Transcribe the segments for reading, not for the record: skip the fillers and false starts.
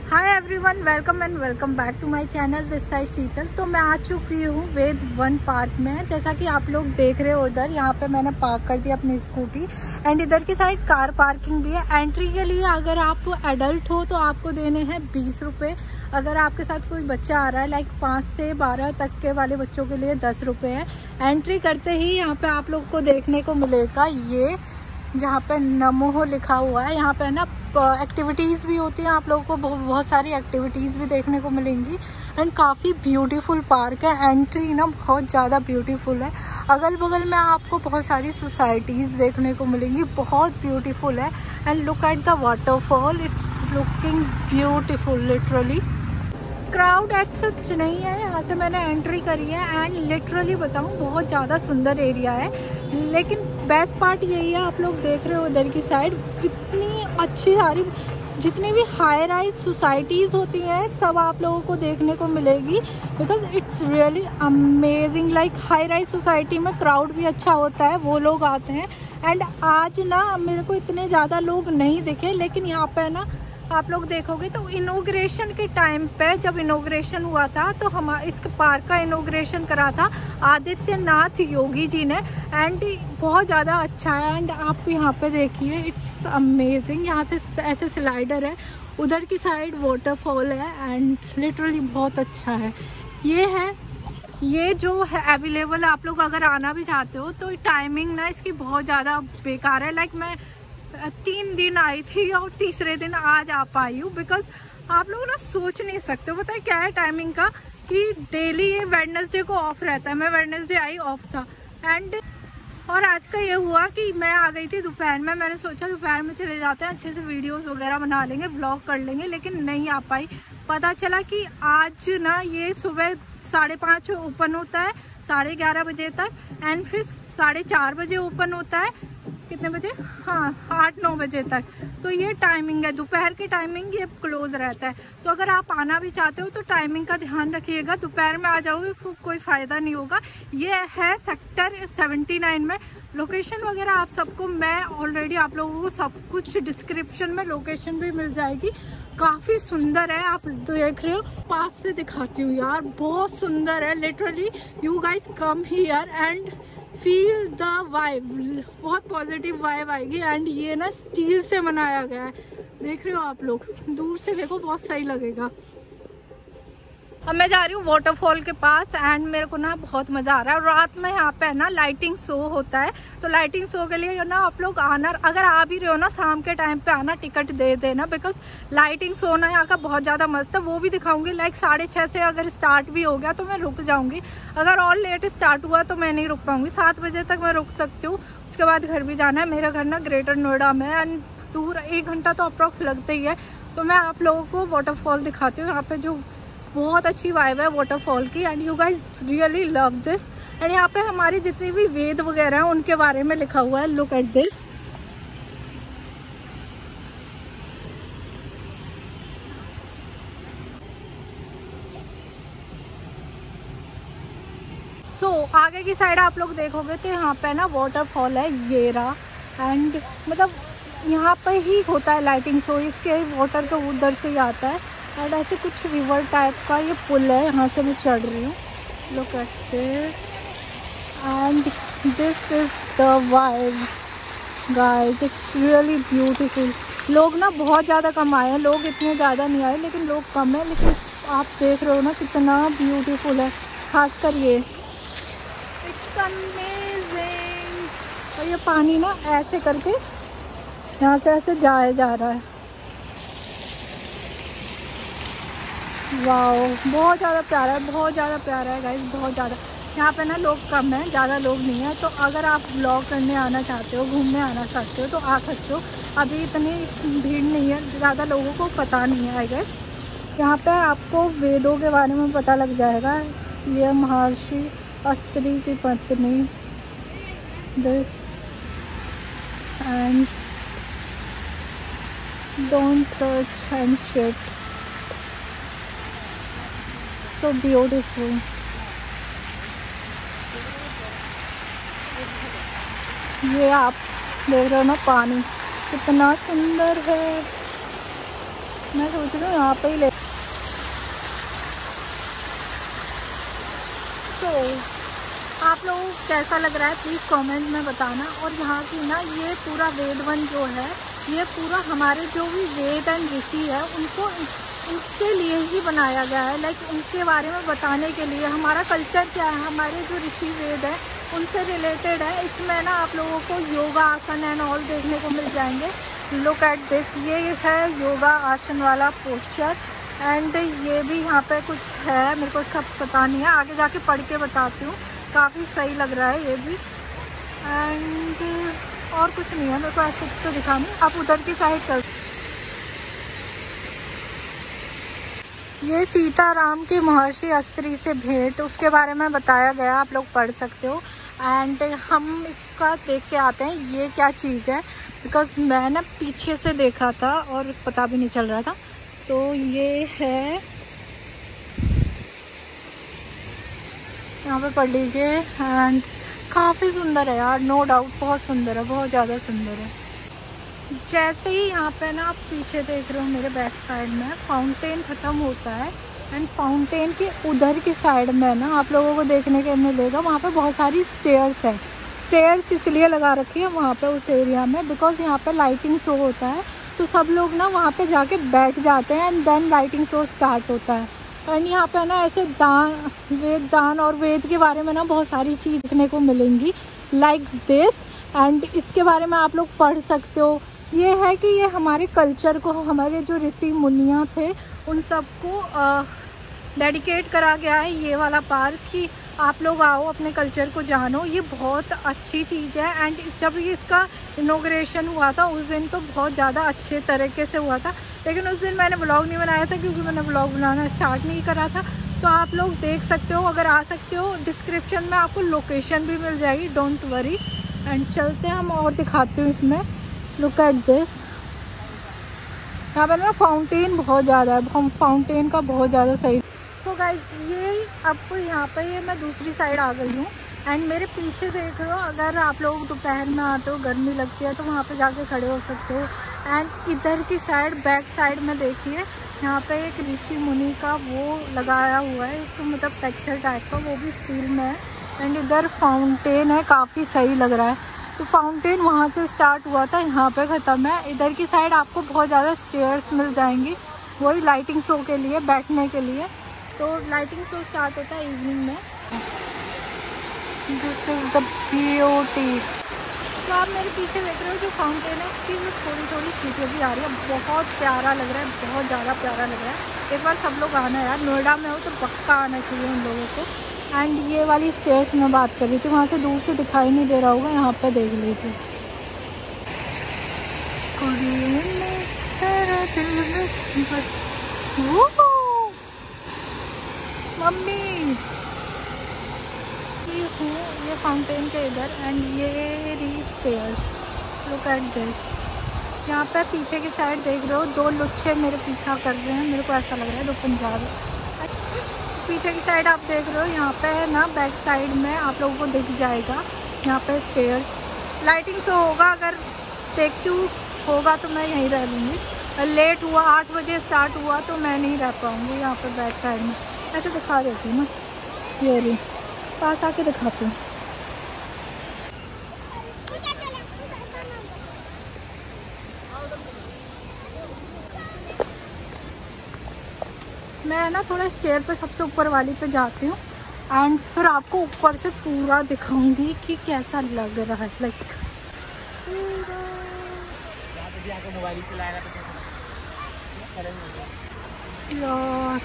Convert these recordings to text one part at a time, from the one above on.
Hi everyone, welcome and welcome back to my channel this side Sheetal. तो मैं आ चुकी हूँ वेद वन पार्क में। जैसा कि आप लोग देख रहे हो उधर, यहाँ पे मैंने पार्क कर दिया अपनी स्कूटी एंड इधर की साइड कार पार्किंग भी है। एंट्री के लिए अगर आप एडल्ट हो तो आपको देने हैं 20 रुपये। अगर आपके साथ कोई बच्चा आ रहा है लाइक 5 से 12 तक के वाले बच्चों के लिए 10 रुपये है। एंट्री करते ही यहाँ पे आप लोग को देखने को मिलेगा ये जहाँ पे नमो लिखा हुआ है। यहाँ पे ना एक्टिविटीज़ भी होती हैं, आप लोगों को बहुत सारी एक्टिविटीज़ भी देखने को मिलेंगी एंड काफ़ी ब्यूटीफुल पार्क है। एंट्री ना बहुत ज़्यादा ब्यूटीफुल है। अगल बगल में आपको बहुत सारी सोसाइटीज़ देखने को मिलेंगी, बहुत ब्यूटीफुल है। And look at the waterfall, it's looking beautiful literally. Crowd at such नहीं है, यहाँ से मैंने एंट्री करी है एंड लिटरली बताऊँ बहुत ज़्यादा सुंदर एरिया है। लेकिन बेस्ट पार्ट यही है, आप लोग देख रहे हो उधर की साइड कितनी अच्छी सारी जितनी भी हाई राइज सोसाइटीज़ होती हैं सब आप लोगों को देखने को मिलेगी। Because it's really amazing. Like high rise society में क्राउड भी अच्छा होता है, वो लोग आते हैं। एंड आज ना मेरे को इतने ज़्यादा लोग नहीं दिखे, लेकिन यहाँ पे ना आप लोग देखोगे तो इनॉग्रेशन के टाइम पे जब इनॉग्रेशन हुआ था तो हम इस पार्क का इनॉग्रेशन करा था आदित्यनाथ योगी जी ने। एंड बहुत ज़्यादा अच्छा है। एंड आप यहाँ पे देखिए, इट्स अमेजिंग। यहाँ से ऐसे स्लाइडर है, उधर की साइड वाटरफॉल है एंड लिटरली बहुत अच्छा है। ये जो है अवेलेबल, आप लोग अगर आना भी चाहते हो तो टाइमिंग ना इसकी बहुत ज़्यादा बेकार है। लाइक मैं 3 दिन आई थी और तीसरे दिन आज आ पाई हूँ। बिकॉज आप लोग ना सोच नहीं सकते हो, पता है क्या है टाइमिंग का, कि डेली ये वेडनेसडे को ऑफ रहता है। मैं वेडनेसडे आई, ऑफ था। एंड और आज का ये हुआ कि मैं आ गई थी दोपहर में। मैंने सोचा दोपहर में चले जाते हैं, अच्छे से वीडियोस वगैरह बना लेंगे, ब्लॉग कर लेंगे, लेकिन नहीं आ पाई। पता चला कि आज ना ये सुबह 5:30 ओपन होता है 11:30 बजे तक एंड फिर 4:30 बजे ओपन होता है। कितने बजे? हाँ, 8-9 बजे तक। तो ये टाइमिंग है, दोपहर की टाइमिंग ये क्लोज रहता है। तो अगर आप आना भी चाहते हो तो टाइमिंग का ध्यान रखिएगा। दोपहर में आ जाओगे कोई फ़ायदा नहीं होगा। ये है सेक्टर 79 में। लोकेशन वगैरह आप सबको मैं ऑलरेडी आप लोगों को सब कुछ डिस्क्रिप्शन में लोकेशन भी मिल जाएगी। काफ़ी सुंदर है, आप देख रहे हो। पास से दिखाती हूँ यार, बहुत सुंदर है literally. You guys come here and feel the vibe, बहुत पॉजिटिव वाइब आएगी। एंड ये ना स्टील से बनाया गया है, देख रहे हो आप लोग, दूर से देखो बहुत सही लगेगा। अब मैं जा रही हूँ वाटरफॉल के पास एंड मेरे को ना बहुत मज़ा आ रहा है। रात में यहाँ पे ना लाइटिंग शो होता है, तो लाइटिंग शो के लिए ना आप लोग आना, अगर आ भी रहे हो ना शाम के टाइम पे आना, टिकट दे देना। बिकॉज लाइटिंग शो ना यहाँ का बहुत ज़्यादा मस्त है, वो भी दिखाऊंगी। लाइक 6:30 से अगर स्टार्ट भी हो गया तो मैं रुक जाऊँगी। अगर और लेट स्टार्ट हुआ तो मैं नहीं रुक पाऊँगी, 7 बजे तक मैं रुक सकती हूँ। उसके बाद घर भी जाना है। मेरा घर ना ग्रेटर नोएडा में एंड दूर 1 घंटा तो अप्रॉक्स लगता ही है। तो मैं आप लोगों को वाटरफॉल दिखाती हूँ। यहाँ पे जो बहुत अच्छी वाइब है वाटरफॉल की and you guys really love this. And यहाँ पे हमारी जितनी भी वेद वगैरह हैं उनके बारे में लिखा हुआ है। Look at this. आगे की साइड आप लोग देखोगे तो यहाँ पे ना वाटरफॉल है ये रहा। एंड मतलब यहाँ पे ही होता है लाइटिंग शो, इसके वाटर का उधर से ही आता है। एंड ऐसे कुछ रिवर टाइप का ये पुल है, यहाँ से मैं चढ़ रही हूँ। Look at this and this is the vibe guys, it's really beautiful. लोग ना बहुत ज़्यादा कम आए हैं, लोग इतने ज़्यादा नहीं आए, लेकिन लोग कम है। लेकिन आप देख रहे हो ना कितना ब्यूटीफुल है, खासकर ये। It's amazing. और ये पानी ना ऐसे करके यहाँ से ऐसे जाया जा रहा है। वाओ, बहुत ज़्यादा प्यारा है, बहुत ज़्यादा प्यारा है गाइस, बहुत ज़्यादा। यहाँ पे ना लोग कम हैं, ज़्यादा लोग नहीं है। तो अगर आप ब्लॉग करने आना चाहते हो, घूमने आना चाहते हो तो आ सकते हो। अभी इतनी भीड़ नहीं है, ज़्यादा लोगों को पता नहीं है आई गेस। यहाँ पे आपको वेदों के बारे में पता लग जाएगा। ये महर्षि अस्त्री की पत्नी this and don't touch and sit, so beautiful. ये आप देख रहे हो ना, पानी कितना सुंदर है। मैं सोच रही हूँ यहाँ पे ही ले। तो आप लोगों को कैसा लग रहा है प्लीज़ कमेंट में बताना। और यहाँ की ना ये पूरा वेद वन जो है, ये पूरा हमारे जो भी वेद एंड ऋषि है उनके लिए ही बनाया गया है। लाइक उनके बारे में बताने के लिए, हमारा कल्चर क्या है, हमारे जो ऋषि वेद है उनसे रिलेटेड है। इसमें ना आप लोगों को योगा आसन एंड ऑल देखने को मिल जाएंगे। लुक एट दिस, ये है योगा आसन वाला पोस्चर। एंड ये भी यहाँ पे कुछ है, मेरे को इसका पता नहीं है, आगे जाके पढ़ के बताती हूँ। काफ़ी सही लग रहा है ये भी। एंड और कुछ नहीं है मेरे को ऐसे तो दिखानी। आप उधर की साइड चल। ये सीताराम की महर्षि अस्त्री से भेंट, उसके बारे में बताया गया, आप लोग पढ़ सकते हो। एंड हम इसका देख के आते हैं ये क्या चीज़ है, बिकॉज मैं ना पीछे से देखा था और पता भी नहीं चल रहा था। तो ये है, यहाँ पे पढ़ लीजिए। एंड काफ़ी सुंदर है यार, नो डाउट बहुत सुंदर है, बहुत ज़्यादा सुंदर है। जैसे ही यहाँ पे ना आप पीछे देख रहे हो मेरे बैक साइड में फाउंटेन ख़त्म होता है। एंड फाउंटेन के उधर की साइड में ना आप लोगों को देखने के मिलेगा, वहाँ पे बहुत सारी स्टेयर्स है। स्टेयर्स इसलिए लगा रखी है वहाँ पे उस एरिया में, बिकॉज यहाँ पे लाइटिंग शो होता है, तो सब लोग ना वहाँ पे जाके बैठ जाते हैं and then lighting show start होता है। एंड यहाँ पे ना ऐसे दान और वेद के बारे में ना बहुत सारी चीज़ देखने को मिलेंगी लाइक दिस। एंड इसके बारे में आप लोग पढ़ सकते हो। ये है कि ये हमारे कल्चर को, हमारे जो ऋषि मुनियाँ थे उन सबको डेडिकेट करा गया है ये वाला पार्क, कि आप लोग आओ अपने कल्चर को जानो। ये बहुत अच्छी चीज़ है। एंड जब ये इसका इनॉग्रेशन हुआ था उस दिन तो बहुत ज़्यादा अच्छे तरीके से हुआ था, लेकिन उस दिन मैंने व्लॉग नहीं बनाया था क्योंकि मैंने व्लॉग बनाना स्टार्ट नहीं करा था। तो आप लोग देख सकते हो, अगर आ सकते हो, डिस्क्रिप्शन में आपको लोकेशन भी मिल जाएगी, डोंट वरी। एंड चलते हैं हम और दिखाती हूँ इसमें। लुक एट दिस, यहाँ पर ना फाउंटेन बहुत ज़्यादा है, फाउंटेन का बहुत ज़्यादा सही। तो गाइस ये अब यहाँ पे ये मैं दूसरी साइड आ गई हूँ। एंड मेरे पीछे देख रहे हो, अगर आप लोग दोपहर में आते हो, गर्मी लगती है, तो वहाँ पे जाके खड़े हो सकते हो। एंड इधर की साइड, बैक साइड में देखिए, यहाँ पे एक ऋषि मुनि का वो लगाया हुआ है, तो मतलब टेक्सचर टाइप का, वो भी स्टील में है। एंड इधर फाउंटेन है, काफ़ी सही लग रहा है। तो फाउंटेन वहाँ से स्टार्ट हुआ था, यहाँ पे ख़त्म है। इधर की साइड आपको बहुत ज़्यादा स्टेयर्स मिल जाएंगी, वही लाइटिंग शो के लिए, बैठने के लिए। तो लाइटिंग शो स्टार्ट होता है इवनिंग में। This is the beauty. तो आप मेरे पीछे देख रहे हो जो फाउंटेन है, उसकी वो थोड़ी थोड़ी छींटे भी आ रही है, बहुत प्यारा लग रहा है, बहुत ज़्यादा प्यारा लग रहा है। एक बार सब लोग आना यार, नोएडा में हो तो पक्का आना चाहिए उन लोगों को। एंड ये वाली स्टेयर्स मैं बात कर रही थी, वहाँ से दूर से दिखाई नहीं दे रहा होगा, यहाँ पे देख लीजिए। मम्मी ये फाउंटेन के इधर। एंड ये री स्टेयर्स, लुक एट दिस। यहाँ पे पीछे की साइड देख रहे हो, दो लुच्छे मेरे पीछा कर रहे हैं, मेरे को ऐसा लग रहा है, दो पंजाबी। पीछे की साइड आप देख रहे हो, यहाँ पे है ना बैक साइड में आप लोगों को दिख जाएगा, यहाँ पे स्टेयर्स। लाइटिंग शो होगा, अगर देखती हूँ होगा तो मैं यहीं रह लूँगी। लेट हुआ, 8 बजे स्टार्ट हुआ तो मैं नहीं रह पाऊँगी यहाँ पे बैक साइड में। ऐसे दिखा देती हूँ ना, ये रही, पास आके दिखाती हूँ। मैं ना थोड़ा इस चेयर पे सबसे ऊपर वाली पे जाती हूँ एंड फिर आपको ऊपर से पूरा दिखाऊंगी कि कैसा लग रहा है। लाइक यार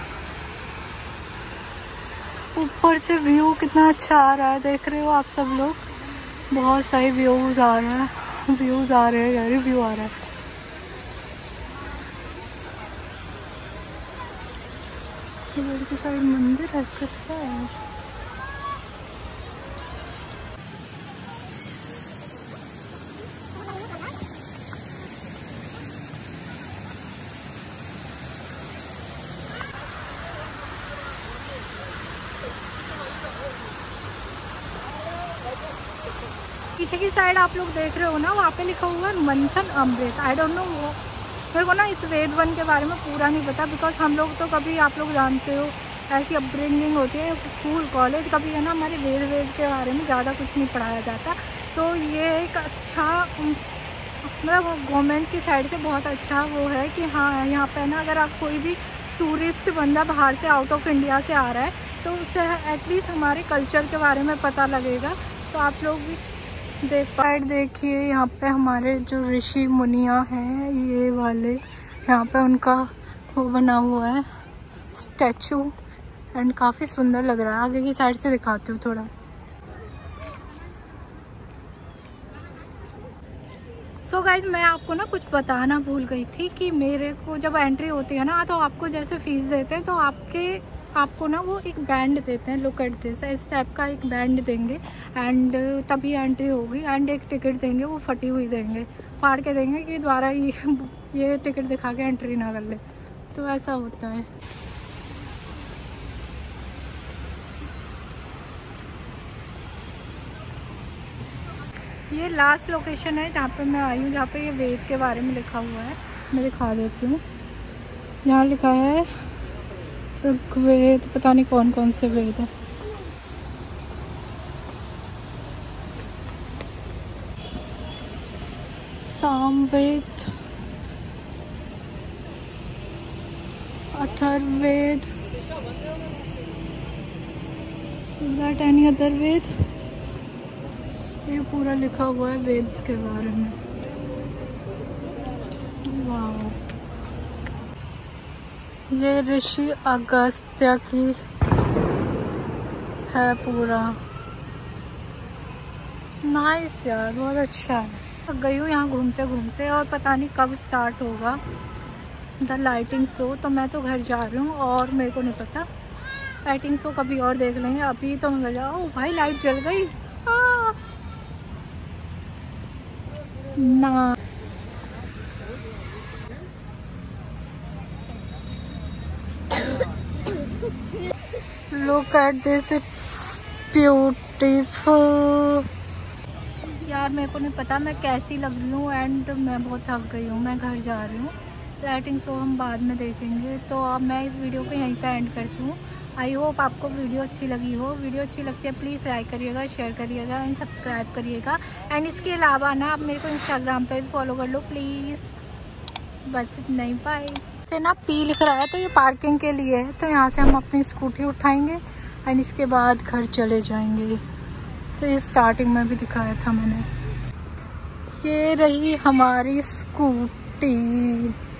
ऊपर से व्यू कितना अच्छा आ रहा है, देख रहे हो आप सब लोग, बहुत सही व्यूज आ रहे हैं, व्यूज आ रहे हैं यार, व्यू आ रहा है। इधर की साइड मंदिर है, किसका है? पीछे की साइड आप लोग देख रहे हो ना, वहाँ पे लिखा हुआ है मंथन अमृत। आई डोंट नो मेरे को ना इस वेद वन के बारे में पूरा नहीं पता, बिकॉज हम लोग तो कभी, आप लोग जानते हो ऐसी अपब्रिंगिंग होती है स्कूल कॉलेज, कभी है ना हमारे वेद के बारे में ज़्यादा कुछ नहीं पढ़ाया जाता। तो ये एक अच्छा, मतलब गवर्नमेंट की साइड से बहुत अच्छा वो है कि हाँ यहाँ पे ना अगर आप कोई भी टूरिस्ट बंदा बाहर से, आउट ऑफ इंडिया से आ रहा है, तो उससे एटलीस्ट हमारे कल्चर के बारे में पता लगेगा। तो आप लोग भी देखिए यहाँ पे हमारे जो ऋषि मुनियाँ हैं, ये वाले यहाँ पे उनका वो बना हुआ है स्टैचू, एंड काफ़ी सुंदर लग रहा है। आगे की साइड से दिखाती हूँ थोड़ा। सो गाइज, मैं आपको ना कुछ बताना भूल गई थी कि मेरे को जब एंट्री होती है ना, तो आपको जैसे फीस देते हैं तो आपको ना वो एक बैंड देते हैं, लुक एट दिस, इस टाइप का एक बैंड देंगे एंड तभी एंट्री होगी। एंड एक टिकट देंगे, वो फटी हुई देंगे, फाड़ के देंगे कि दोबारा ये टिकट दिखा के एंट्री ना कर ले। तो ऐसा होता है। ये लास्ट लोकेशन है जहाँ पे मैं आई हूँ, जहाँ पे ये वेद के बारे में लिखा हुआ है। मैं दिखा देती हूँ। यहाँ लिखा है ऋग्वेद, पता नहीं कौन कौन से वेद है। सामवेद, अथर्ववेद, एनी अदर वेद, ये पूरा लिखा हुआ है वेद के बारे में। वाह, ये ऋषि अगस्त्य की है पूरा। नाइस यार, बहुत अच्छा है। गई हूँ यहाँ घूमते घूमते, और पता नहीं कब स्टार्ट होगा द लाइटिंग शो। तो मैं तो घर जा रही हूँ और मेरे को नहीं पता, लाइटिंग शो कभी और देख लेंगे। अभी तो मैं घर जा। ओ भाई, लाइट जल गई ना। Look at this, it's beautiful. यार मेरे को नहीं पता मैं कैसी लग रही हूँ, एंड मैं बहुत थक गई हूँ। मैं घर जा रही हूँ, लाइटिंग शो हम बाद में देखेंगे। तो अब मैं इस वीडियो को यहीं पे एंड करती हूँ। आई होप आपको वीडियो अच्छी लगी हो। वीडियो अच्छी लगती है प्लीज़ लाइक करिएगा, शेयर करिएगा एंड सब्सक्राइब करिएगा। एंड इसके अलावा ना आप मेरे को इंस्टाग्राम पे भी फॉलो कर लो प्लीज़। बस इतना ही, बाय। से ना पी लिख रहा है तो ये पार्किंग के लिए है। तो यहाँ से हम अपनी स्कूटी उठाएंगे एंड इसके बाद घर चले जाएंगे। तो ये स्टार्टिंग में भी दिखाया था मैंने। ये रही हमारी स्कूटी।